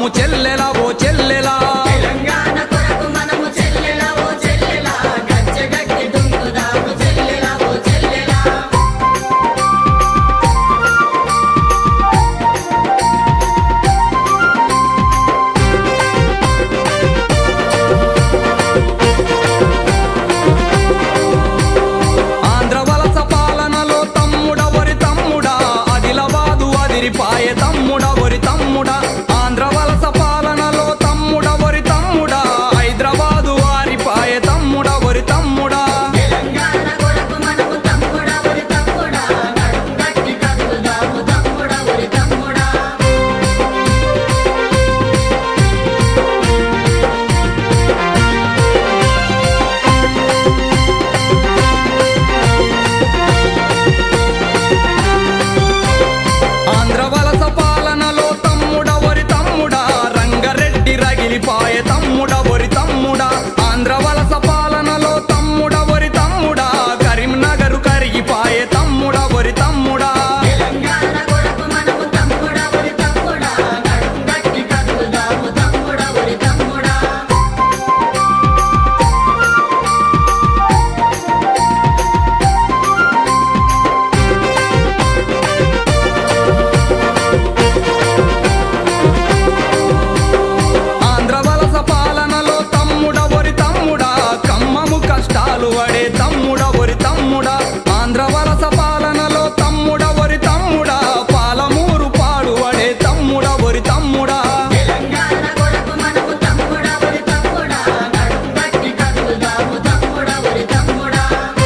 మనము చెల్లెలా ఓ చెల్లెలా తెలంగాణ కొరకు మనము చెల్లెలా ఓ చెల్లెలా గజ్జగట్టి దుంకుదాము చెల్లెలా ఓ చెల్లెలా ఆంధ్ర వలస పాలనలో తమ్ముడ ఒరి తమ్ముడా ఆదిలాబాదు అదిరిపాయే తమ్ముడ ఒరి తమ్ముడా ఆంధ్ర వలస పాలనలో తమ్ముడ ఒరి తమ్ముడా హైదరాబాదు ఆరిపాయే తమ్ముడ ఒరి తమ్ముడా తెలంగాణ కొరకు మనము తమ్ముడా ఒరి తమ్ముడా నడుం గట్టి కదులుదాము తమ్ముడా ఒరి తమ్ముడా ఆంధ్ర వలస పాలనలో తమ్ముడ ఒరి తమ్ముడా రంగారెడ్డి రగిలిపాయే తమ్ముడ ఒరి తమ్ముడా ఆంధ్ర వలస పాలనలో తమ్ముడ ఒరి తమ్ముడా కరీంనగర్ కరిగిపాయే తమ్ముడ ఒరి తమ్ముడా తెలంగాణ కొరకు మనము తమ్ముడా ఒరి తమ్ముడా నడుం గట్టి కదులుదాము తమ్ముడా ఒరి తమ్ముడా ఆంధ్ర వలస పాలనలో తమ్ముడ ఒరి తమ్ముడా కమ్మము కష్టాలు పడే తమ్ముడ ఒరి తమ్ముడా ఆంధ్ర వలస పాలనలో తమ్ముడ ఒరి తమ్ముడా పాలమూరు పాడు పడే తమ్ముడ ఒరి తమ్ముడా తెలంగాణ కొరకు మనము తమ్ముడా ఒరి తమ్ముడా నడుం గట్టి కదులుదాము తమ్ముడా ఒరి తమ్ముడా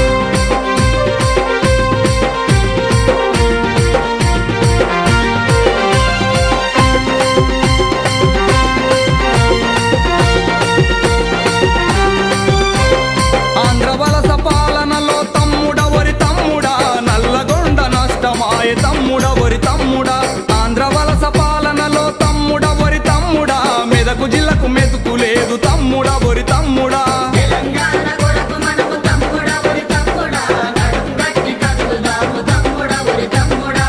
ఆంధ్ర వలస పాలనలో తమ్ముడ ఒరి తమ్ముడా నల్లగొండ నష్టమాయే తమ్ముడ ఒరి తమ్ముడా ఆంధ్ర వలస పాలనలో తమ్ముడ ఒరి తమ్ముడా మెదకు జిల్లకు మెతుకు లేదు తమ్ముడ ఒరి తమ్ముడా తెలంగాణ కొరకు మనము తమ్ముడా ఒరి తమ్ముడా నడుం గట్టి కదులుదాము తమ్ముడా ఒరి తమ్ముడా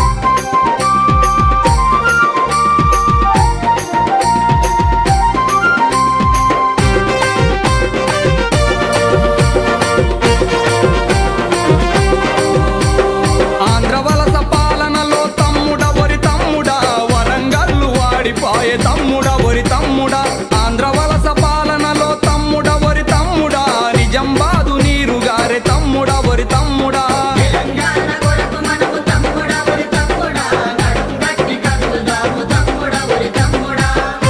ఆంధ్ర వలస పాలనలో తమ్ముడ ఒరి తమ్ముడా వరంగల్లు వాడిపాయే తమ్ముడ ఒరి తమ్ముడా ఆంధ్ర వలస పాలనలో తమ్ముడ ఒరి తమ్ముడా నిజామాబాదు నీరుగారే తమ్ముడ ఒరి తమ్ముడా తెలంగాణ కొరకు మనము తమ్ముడా ఒరి తమ్ముడా నడుం గట్టి కదులుదాము తమ్ముడా ఒరి తమ్ముడా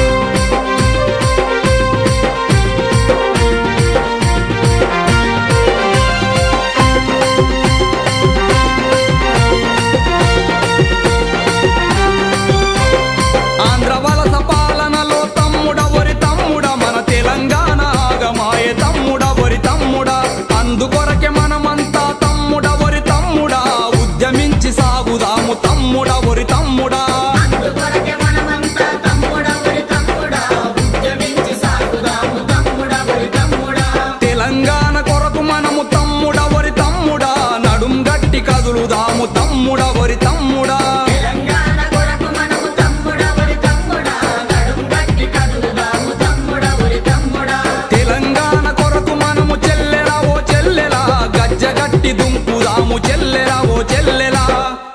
ఆంధ్ర వలస పాలనలో తమ్ముడ ఒరి తమ్ముడా మన తెలంగాణ ఆగమాయే తమ్ముడ ఒరి తమ్ముడా అందుకొరకే మనమంతా తమ్ముడ ఒరి తమ్ముడా ఉద్యమించి సాగుదాము తమ్ముడ ఒరి తమ్ముడా అందుకొరకే మనమంతా తమ్ముడా ఒరి తమ్ముడా ఉద్యమించి సాగుదాము తమ్ముడా ఒరి తమ్ముడా తెలంగాణ కొరకు మనము తమ్ముడ ఒరి తమ్ముడా నడుం గట్టి కదులుదాము తమ్ముడ ఒరి తమ్ముడా తెలంగాణ కొరకు మనము తమ్ముడా ఒరి తమ్ముడా నడుం గట్టి కదులుదాము తమ్ముడా ఒరి తమ్ముడా తెలంగాణ కొరకు మనము చెల్లెలా ఓ చెల్లెలా గజ్జగట్టి దుంకుదాము చెల్లెలా ఓ చెల్లెలా